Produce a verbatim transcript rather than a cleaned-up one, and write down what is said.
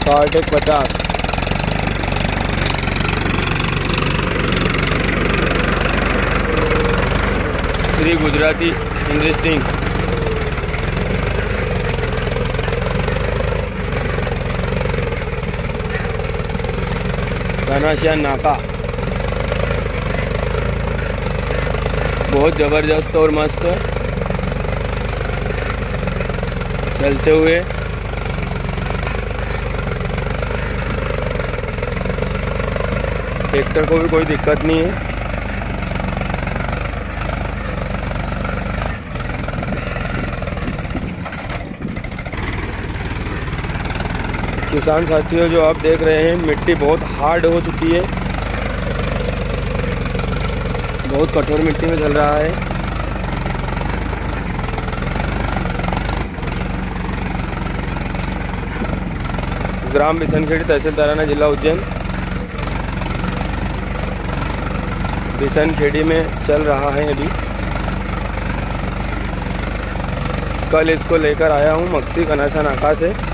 कार्टेक पचास। श्री गुजराती इंडस्ट्री, घनश्याम नाका। बहुत ज़बरदस्त और मस्त चलते हुए ट्रैक्टर को भी कोई दिक्कत नहीं है। किसान साथियों, जो आप देख रहे हैं मिट्टी बहुत हार्ड हो चुकी है, बहुत कठोर मिट्टी में चल रहा है। ग्राम बिसनखेड़ी, तहसील तराना, जिला उज्जैन। बिसनखेड़ी में चल रहा है अभी। कल इसको लेकर आया हूँ मक्सी घनश्याम नाका से।